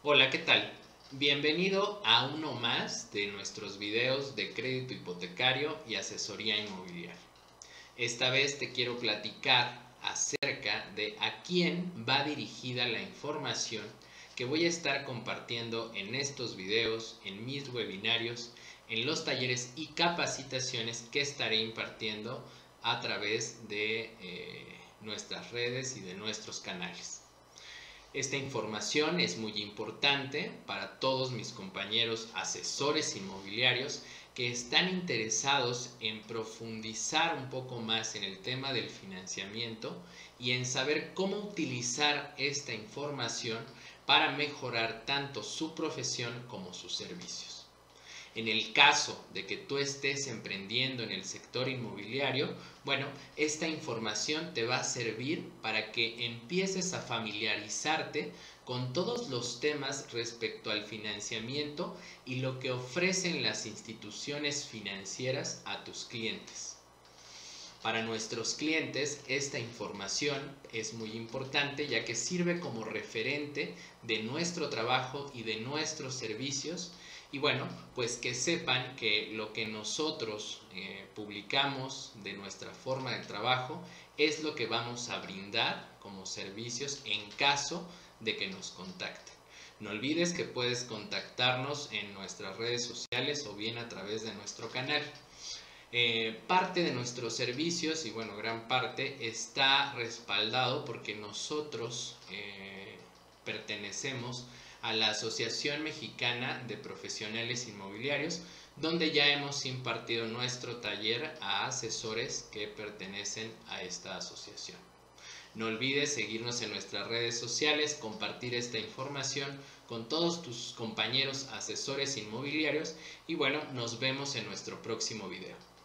Hola, ¿qué tal? Bienvenido a uno más de nuestros videos de crédito hipotecario y asesoría inmobiliaria. Esta vez te quiero platicar acerca de a quién va dirigida la información que voy a estar compartiendo en estos videos, en mis webinarios, en los talleres y capacitaciones que estaré impartiendo a través de nuestras redes y de nuestros canales. Esta información es muy importante para todos mis compañeros asesores inmobiliarios que están interesados en profundizar un poco más en el tema del financiamiento y en saber cómo utilizar esta información para mejorar tanto su profesión como sus servicios. En el caso de que tú estés emprendiendo en el sector inmobiliario, bueno, esta información te va a servir para que empieces a familiarizarte con todos los temas respecto al financiamiento y lo que ofrecen las instituciones financieras a tus clientes. Para nuestros clientes esta información es muy importante ya que sirve como referente de nuestro trabajo y de nuestros servicios y bueno, pues que sepan que lo que nosotros publicamos de nuestra forma de trabajo es lo que vamos a brindar como servicios en caso de que nos contacten. No olvides que puedes contactarnos en nuestras redes sociales o bien a través de nuestro canal. Parte de nuestros servicios, y bueno, gran parte, está respaldado porque nosotros pertenecemos a la Asociación Mexicana de Profesionales Inmobiliarios, donde ya hemos impartido nuestro taller a asesores que pertenecen a esta asociación. No olvides seguirnos en nuestras redes sociales, compartir esta información con todos tus compañeros asesores inmobiliarios y bueno, nos vemos en nuestro próximo video.